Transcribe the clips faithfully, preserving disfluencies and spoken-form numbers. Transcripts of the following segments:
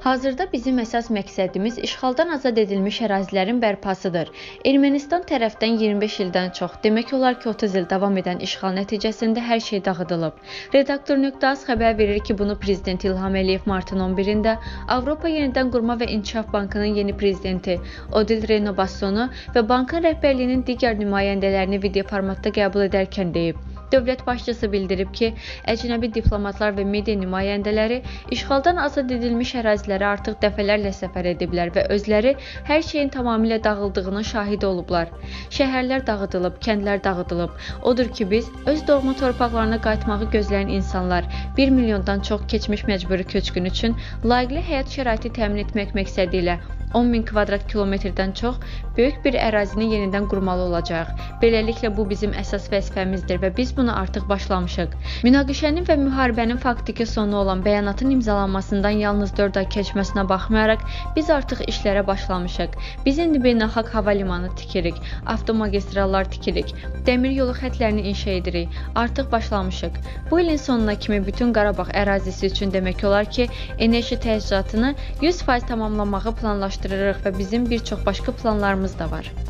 Hazırda bizim əsas məqsədimiz işğaldan azad edilmiş ərazilərin bərpasıdır. Ermənistan tərəfdən iyirmi beş ildən çox, demək olar ki otuz il davam edən işğal nəticəsində hər şey dağıdılıb. Redaktor.az xəbər verir ki, bunu Prezident İlham Əliyev martın on birində Avropa Yenidən Qurma və İnkişaf Bankının yeni prezidenti Odil Renovassonu və bankın rəhbərliyinin digər nümayəndələrini video formatda qəbul edərkən deyib. Dövlət başçısı bildirib ki, əcnəbi diplomatlar və media nümayəndələri işğaldan azad edilmiş ərazilərə artıq dəfələrlə səfər ediblər və özləri hər şeyin tamamilə dağıldığının şahidi olublar. Şəhərlər dağıdılıb, kəndlər dağıdılıb. Odur ki, biz öz doğma torpaqlarına qayıtmağı gözləyən insanlar bir milyondan çox keçmiş məcburi köçkün üçün layiqli həyat şəraiti təmin etmək məqsədi ilə on min kvadrat kilometrdən çox böyük bir ərazini yenidən qurmalı olacaq. Beləliklə, bu bizim əsas vəzifəmizdir və biz bunu artıq başlamışıq. Münaqişənin və müharibənin faktiki sonu olan bəyanatın imzalanmasından yalnız dörd ay keçməsinə baxmayaraq, biz artıq işlərə başlamışıq. Biz indi beynəlxalq hava limanı tikirik, avtomagistrallar tikirik, dəmir yolu xətlərini inşa edirik. Artıq başlamışıq. Bu ilin sonuna kimi bütün Qarabağ ərazisi üçün demək olar ki, enerji təchizatını yüz faiz tamamlamağı planlaşdırırıq və bizim bir çox başqa planlarımız da var.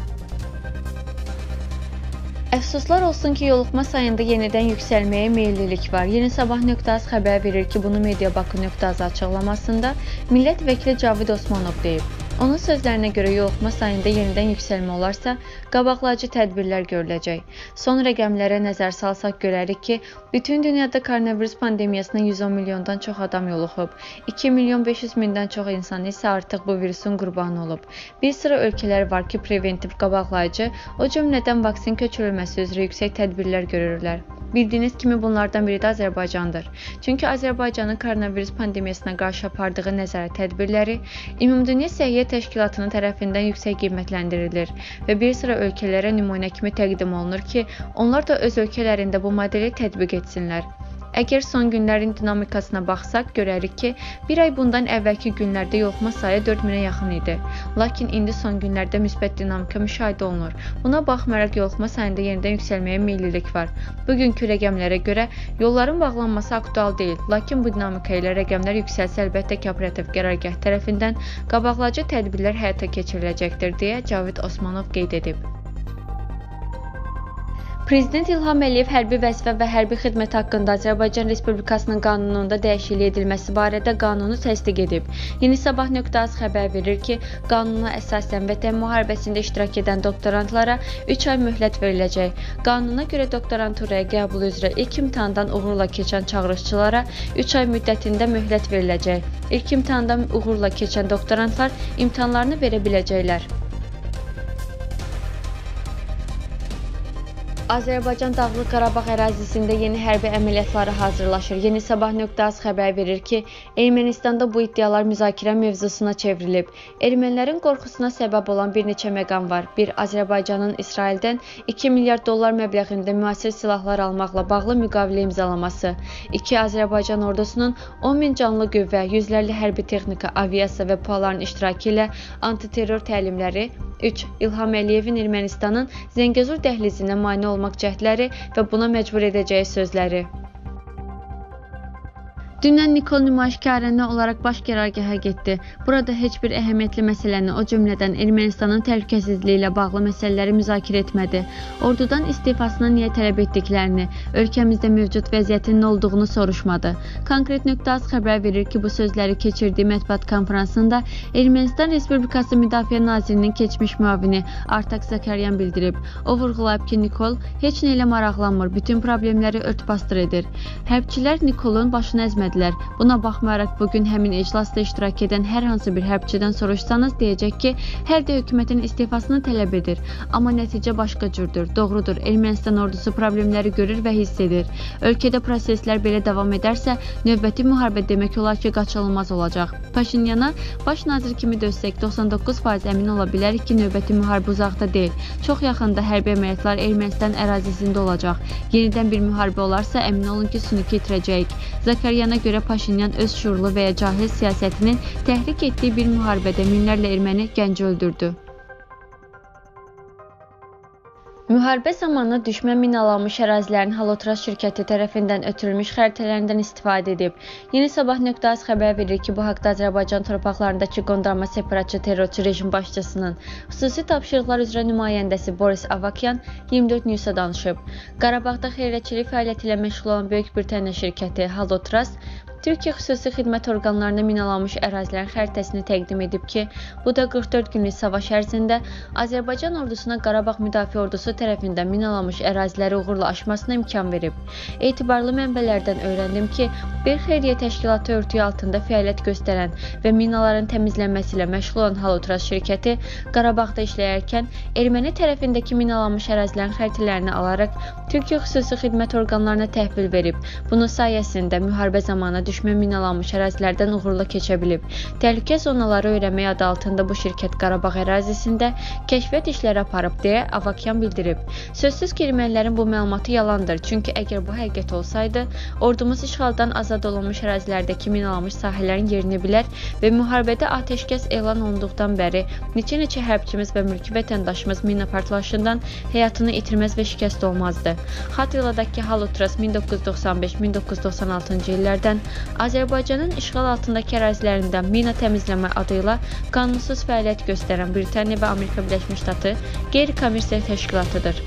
Əfsuslar olsun ki, yoluxma sayında yenidən yüksəlməyə meyillilik var. Yeni Sabah.az xəbər verir ki, bunu Mediabaku.az açıqlamasında millət vəkili Cavid Osmanov deyib. Onun sözlərinə görə yoluxma sayında yenidən yüksəlmə olarsa, qabaqlayıcı tədbirlər görüləcək. Son rəqəmlərə nəzər salsaq görərik ki, bütün dünyada koronavirus pandemiyasına yüz on milyondan çox adam yoluxub. iki milyon beş yüz mindən çox insan isə artıq bu virusun qurbanı olub. Bir sıra ölkələr var ki, preventiv qabaqlayıcı, o cümlədən vaksin köçürülməsi üzrə yüksək tədbirlər görürlər. Bildiyiniz kimi bunlardan biri də Azərbaycandır. Çünki Azərbaycanın koronavirus pandemiyasına qarşı apardığı nəzarət tədbirləri Ümumdünya Səhiyyə Təşkilatının tərəfindən yüksək qiymətləndirilir və bir sıra ölkələrə nümunə kimi təqdim olunur ki, onlar da öz ölkələrində bu modeli tətbiq etsinlər. Əgər son günlərin dinamikasına baxsaq, görərik ki, bir ay bundan əvvəlki günlərdə yoluxma sayı dörd minə yaxın idi. Lakin indi son günlərdə müsbət dinamika müşahidə olunur. Buna baxmayaraq yoluxma sayında yenidən yüksəlməyə meyillilik var. Bugünkü rəqəmlərə görə yolların bağlanması aktual deyil. Lakin bu dinamika ilə rəqəmlər yüksəlsə, əlbəttə ki, operativ qərargah tərəfindən qabaqlayıcı tədbirlər həyata keçiriləcəkdir, deyə Cavid Osmanov qeyd edib. Prezident İlham Əliyev hərbi vəzifə və hərbi xidmət haqqında Azərbaycan Respublikasının qanununda dəyişiklik edilməsi barədə qanunu təsdiq edib. Yeni Sabah.az xəbər verir ki, qanuna əsasən Vətən müharibəsində iştirak edən doktorantlara üç ay möhlət veriləcək. Qanuna görə doktoranturaya qəbul üzrə ilk imtahandan uğurla keçən çağırışçılara üç ay müddətində möhlət veriləcək. İlk imtahandan uğurla keçən doktorantlar imtahanlarını verə biləcəklər. Azərbaycan Dağlıq Qarabağ ərazisində yeni hərbi əməliyyatları hazırlaşır. Yeni Sabah.az xəbər verir ki, Ermənistanda bu iddialar müzakirə mövzusuna çevrilib. Ermənilərin qorxusuna səbəb olan bir neçə məqam var. Bir, Azərbaycanın İsraildən iki milyard dollar məbləğində müasir silahlar almaqla bağlı müqavilə imzalaması. İki, Azərbaycan ordusunun on min canlı qüvvə, yüzlərlə hərbi texnika, aviasiya və PUAların iştirakı ilə antiterror təlimləri. üç. İlham Əliyevin Ermənistanın Zəngəzur dəhlizinə mane olmaq cəhdləri və buna məcbur edəcəyi sözləri. Dünən Nikol nümayişkarənə olaraq baş qərargaha getdi. Burada heç bir əhəmiyyətli məsələni, o cümlədən Ermənistanın təhlükəsizliyi ilə bağlı məsələləri müzakirə etmədi. Ordudan istifasını niyə tələb etdiklərini, ölkəmizdə mövcud vəziyyətin nə olduğunu soruşmadı. Konkret.az xəbər verir ki, bu sözləri keçirdiyi mətbuat konfransında Ermənistan Respublikası Müdafiə Nazirinin keçmiş müavini Artak Zakaryan bildirib. O vurğulayıb ki, Nikol heç nə ilə maraqlanmır, bütün problemləri ört-basdır edir. Hərbçilər Nikolun başını əzmədi. Buna baxmayaraq bugün həmin iclasda iştirak edən hər hansı bir hərbçidən soruşsanız deyəcək ki, hər də hökumətin istifasını tələb edir. Amma nəticə başqa cürdür. Doğrudur, Ermənistan ordusu problemləri görür və hiss edir. Ölkədə proseslər belə davam edərsə, növbəti müharibə demək olar ki, qaçılmaz olacaq. Paşinyana baş nazir kimi dözsək, doxsan doqquz faiz əmin ola bilərik ki, növbəti müharibə uzaqda deyil. Çox yaxında hərbi əməliyyatlar Ermənistan ərazisində olacaq. Yenidən bir müharibə olarsa, əmin olun ki, sünuki itirəcəyik. Zakaryana görə Paşinyan öz şuurlu və ya cahil siyasətinin təhrik etdiyi bir müharibədə minlərlə erməni gənci öldürdü. Müharibə zamanı düşmən minalanmış ərazilərin Halotrans şirkəti tərəfindən ötürülmüş xəritələrindən istifadə edib. Yeni Sabah nöqtə az xəbər verir ki, bu haqda Azərbaycan torpaqlarındakı qondarma separatçı terrorçu rejim başçısının xüsusi tapşırıqlar üzrə nümayəndəsi Boris Avakyan iyirmi dörd Newsa danışıb. Qarabağda xeyriyyəçilik fəaliyyəti ilə məşğul olan Böyük Britaniya şirkəti Halotrans Türkiyə xüsusi xidmət orqanlarına minalanmış ərazilərin xəritəsini təqdim edib ki, bu da qırx dörd günlük savaş ərzində Azərbaycan ordusuna Qarabağ Müdafiə Ordusu tərəfindən minalanmış əraziləri uğurla aşmasına imkan verib. Etibarlı mənbələrdən öyrəndim ki, bir xeyriyyə təşkilatı örtüyü altında fəaliyyət göstərən və minaların təmizlənməsi ilə məşğul olan Halotrans şirkəti Qarabağda işləyərkən erməni tərəfindəki minalanmış ərazilərin xəritələrini alaraq Türkiyə xüsusi xidmət orqanlarına təhvil verib. Bunun sayəsində müharibə zamanı düşmən minalanmış ərazilərdən uğurla keçə bilib. Təhlükə zonaları öyrənmək adı altında bu şirkət Qarabağ ərazisində kəşfiyyat işləri aparıb deyə Avakyan bildirib. Sözsüz ki, ermənilərin bu məlumatı yalandır. Çünki əgər bu həqiqət olsaydı, ordumuz işğaldan azad olunmuş ərazilərdəki minalanmış sahələrin yerini bilər və müharibədə atəşkəs elan olunduqdan bəri neçə-neçə hərbçimiz və mülki vətəndaşımız mina partlayışından həyatını itirməz və şikəst olmazdı. Xatırladaq ki, Halotrans min doqquz yüz doxsan beş min doqquz yüz doxsan altıncı illərdən Azərbaycanın işğal altındakı ərazilərindən mina təmizləmə adı ilə qanunsuz fəaliyyət göstərən Britaniya və Amerika Birləşmiş Ştatı qeyri-kommersiya təşkilatıdır.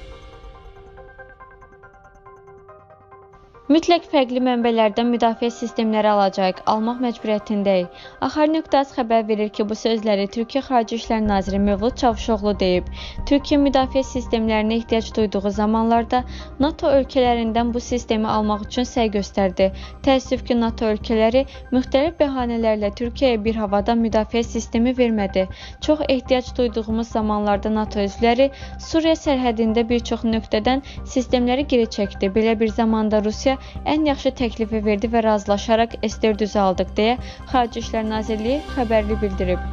Mütləq fərqli mənbələrdən müdafiə sistemləri alacağıq, almaq məcburiyyətindəyik. Axar nöqtə az xəbər verir ki, bu sözləri Türkiyə Xarici İşlər Naziri Mövlud Çavuşoğlu deyib. Türkiyə müdafiə sistemlərinə ehtiyac duyduğu zamanlarda NATO ölkələrindən bu sistemi almaq üçün səy göstərdi. Təəssüf ki, NATO ölkələri müxtəlif bəhanələrlə Türkiyəyə bir havadan müdafiə sistemi vermədi. Çox ehtiyac duyduğumuz zamanlarda NATO üzvləri Suriya sərhədində bir çox nöqtədən sistemləri geri çəkdi. Belə bir zamanda Rusiya ən yaxşı təklifi verdi və razılaşaraq S dördü aldıq deyə Xarici İşlər Nazirliyi xəbərli bildirib.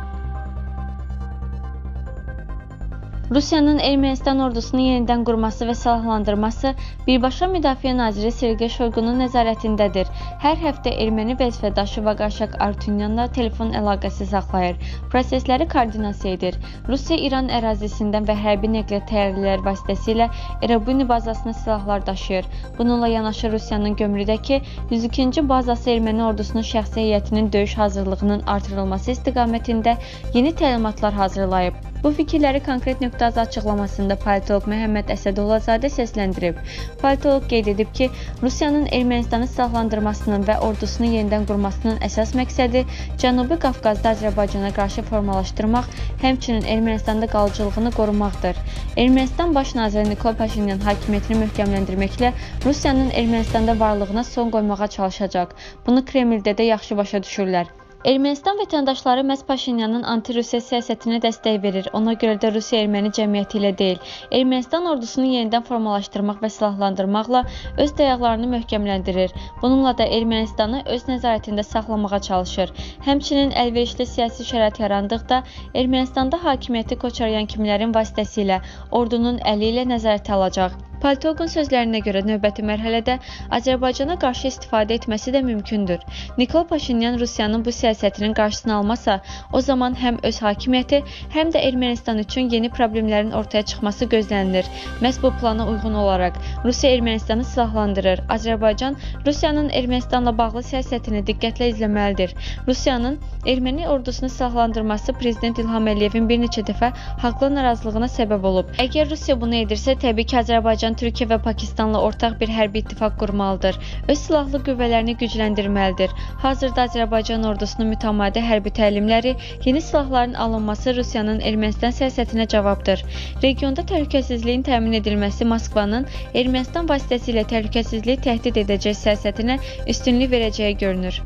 Rusiyanın Ermənistan ordusunu yenidən qurması və silahlandırması birbaşa Müdafiə naziri Sergey Shoygunun nəzarətindədir. Hər həftə erməni vəzifədaşı Vaqarşak Artunyanla telefon əlaqəsi saxlayır, prosesləri koordinasiya edir. Rusiya İran ərazisindən və hərbi nəqliyyat təyyarələri vasitəsilə Erabuni bazasına silahlar daşıyır. Bununla yanaşı Rusiyanın Gömrüdəki yüz ikinci bazası erməni ordusunun şəxsi heyətinin döyüş hazırlığının artırılması istiqamətində yeni təlimatlar hazırlayıb. Bu fikirləri konkret nöqtə az açıqlamasında politoloq Məhəmməd Əsədullazadə səsləndirib. Politoloq qeyd edib ki, Rusiyanın Ermənistanı silahlandırmasının və ordusunu yenidən qurmasının əsas məqsədi Cənubi Qafqazda Azərbaycana qarşı formalaşdırmaq, həmçinin Ermənistanda qalıcılığını qorumaqdır. Ermənistan baş naziri Nikol Paşinyan hakimiyyətini möhkəmləndirməklə Rusiyanın Ermənistanda varlığına son qoymağa çalışacaq. Bunu Kremldə də yaxşı başa düşürlər. Ermənistan vətəndaşları məhz Paşinyanın anti-Rusiya siyasətinə dəstək verir. Ona görə də Rusiya erməni cəmiyyəti ilə deyil, Ermənistan ordusunu yenidən formalaşdırmaq və silahlandırmaqla öz dayaqlarını möhkəmləndirir. Bununla da Ermənistanı öz nəzarətində saxlamağa çalışır. Həmçinin əlverişli siyasi şərait yarandıqda Ermənistanda hakimiyyəti Koçaryan kimlərin vasitəsilə ordunun əli ilə nəzarətə alacaq. Politoloqun sözlərinə görə növbəti mərhələdə Azərbaycana qarşı istifadə etməsi də mümkündür. Nikol Paşinyan Rusiyanın bu siyasətinin qarşısını almasa, o zaman həm öz hakimiyyəti, həm də Ermənistan üçün yeni problemlərin ortaya çıxması gözlənilir. Məhz bu plana uyğun olaraq Rusiya Ermənistanı silahlandırır. Azərbaycan Rusiyanın Ermənistanla bağlı siyasətini diqqətlə izləməlidir. Rusiyanın erməni ordusunu silahlandırması Prezident İlham Əliyevin bir neçə dəfə haqlı narazılığına səbəb olub. Əgər Rusiya bunu edirsə, təbii ki, Azərbaycan Türkiyə və Pakistanla ortaq bir hərbi ittifaq qurmalıdır. Öz silahlı qüvvələrini gücləndirməlidir. Hazırda Azərbaycan ordusunun mütəmadi hərbi təlimləri, yeni silahların alınması Rusiyanın Ermənistan siyasətinə cavabdır. Regionda təhlükəsizliyin təmin edilməsi Moskvanın Ermənistan vasitəsilə təhlükəsizliyi təhdid edəcək siyasətinə üstünlük verəcəyi görünür.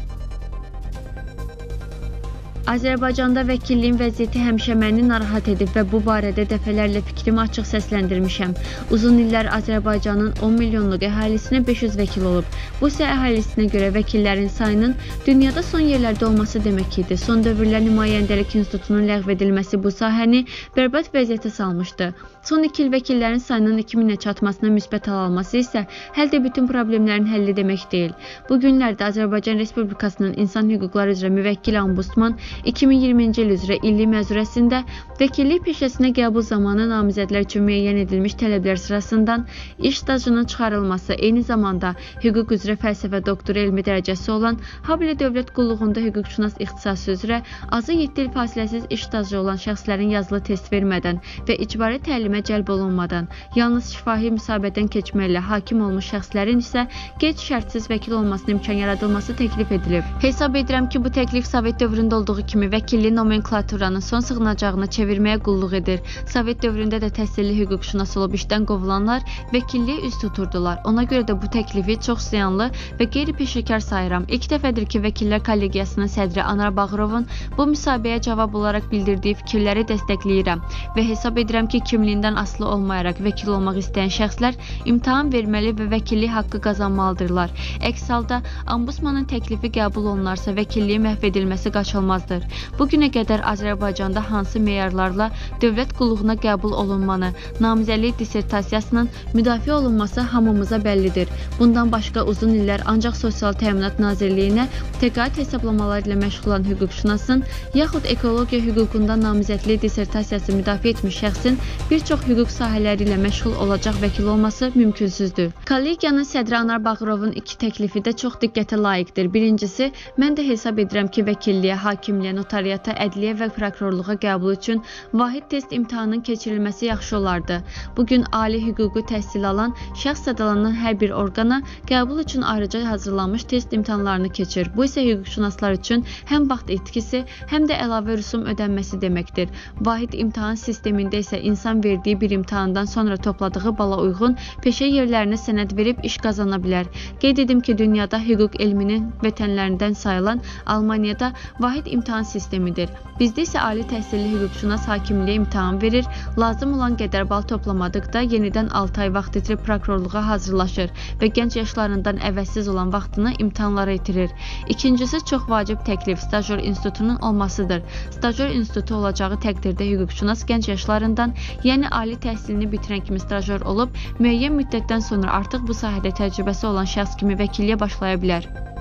Azərbaycanda vəkilliyin vəziyyəti həmişə məni narahat edib və bu barədə dəfələrlə fikrimi açıq səsləndirmişəm. Uzun illər Azərbaycanın on milyonluq əhalisinə beş yüz vəkil olub. Bu isə əhalisinə görə vəkillərin sayının dünyada son yerlərdə olması demək idi. Son dövrlər nümayəndəlik institutunun ləğv edilməsi bu sahəni bərbad vəziyyətə salmışdı. Son iki il vəkillərin sayının iki minə çatmasına müsbət hal alması isə həll də bütün problemlərin həlli demək deyil. Bu günlərdə Azərbaycan Respublikasının İnsan Hüquqları üzrə müvəkkili Ombudsman iki min iyirminci il üzrə illik məzurəsində vəkillik peşəsinə qəbul zamanı namizədlər üçün müəyyən edilmiş tələblər sırasından iş stajının çıxarılması, eyni zamanda hüquq üzrə fəlsəfə doktoru elmi dərəcəsi olan, habelə dövlət qulluğunda hüquqşünas ixtisası üzrə azı yeddi il fasiləsiz iş stajı olan şəxslərin yazılı test vermədən və icbari təlimə cəlb olunmadan, yalnız şifahi müsahibədən keçməklə hakim olmuş şəxslərin isə qeyd-şərtsiz vəkil olmasına imkan yaradılması təklif edilib. Hesab edirəm ki, bu təklif Sovet dövründə olduğu kimi vəkillik nomenklaturanın son sığınacağına çevirməyə qulluq edir. Sovet dövründə də təhsilli hüquqşünas olub işdən qovulanlar vəkilliyə üz tuturdular. Ona görə də bu təklifi çox ziyanlı və qeyri-peşəkar sayıram. İlk dəfədir ki, Vəkillər Kollegiyasının sədri Anar Bağırovun bu müsahibəyə cavab olaraq bildirdiyi fikirləri dəstəkləyirəm və hesab edirəm ki, kimliyindən asılı olmayaraq vəkil olmaq istəyən şəxslər imtahan verməli və vəkillik haqqı qazanmalıdırlar. Əks halda, Ombudsmanın təklifi qəbul olunarsa, vəkilliyi məhv edilməsi qaçılmazdır. Bugünə qədər Azərbaycanda hansı meyarlarla dövlət qulluğuna qəbul olunmanı, namizədlik dissertasiyasının müdafiə olunması hamımıza bəllidir. Bundan başqa uzun illər ancaq Sosial Təminat Nazirliyinə təqaüd hesablamaları ilə məşğul olan hüquqşünasın, yaxud ekologiya hüququnda namizədlik dissertasiyası müdafiə etmiş şəxsin bir çox hüquq sahələri ilə məşğul olacaq vəkil olması mümkünsüzdür. Kollegiyanın sədri Anar Bağırovun iki təklifi də çox diqqətə layiqdir. Birincisi, mən də hesab edirəm ki, vəkilliyə, hakimliyə, notariata, ədliyyə və prokurorluğa qəbul üçün vahid test imtahanının keçirilməsi yaxşı olardı. Bugün ali hüquqi təhsil alan şəxs sadalanan hər bir orqana qəbul üçün ayrıca hazırlanmış test imtahanlarını keçir. Bu isə hüquqşünaslar üçün həm vaxt itkisi, həm də əlavə rüsum ödənməsi deməkdir. Vahid imtahan sistemində isə insan verdiyi bir imtahandan sonra topladığı bala uyğun peşə yerlərinə sənəd verib iş qazana bilər. Qeyd edim ki, dünyada hüquq elminin vətənlərindən sayılan Almaniyada vahid imtahan sistemidir. Bizdə isə ali təhsilli hüquqşünas hakimliyə imtahan verir, lazım olan qədər bal toplamadıqda yenidən altı ay vaxt itirib prokurorluğa hazırlaşır və gənc yaşlarından əvəzsiz olan vaxtını imtahanlara itirir. İkincisi, çox vacib təklif stajyor institutunun olmasıdır. Stajyor institutu olacağı təqdirdə hüquqşünas gənc yaşlarından, yəni ali təhsilini bitirən kimi stajyor olub, müəyyən müddətdən sonra artıq bu sahədə təcrübəsi olan şəxs kimi vəkilliyə başlaya bilər.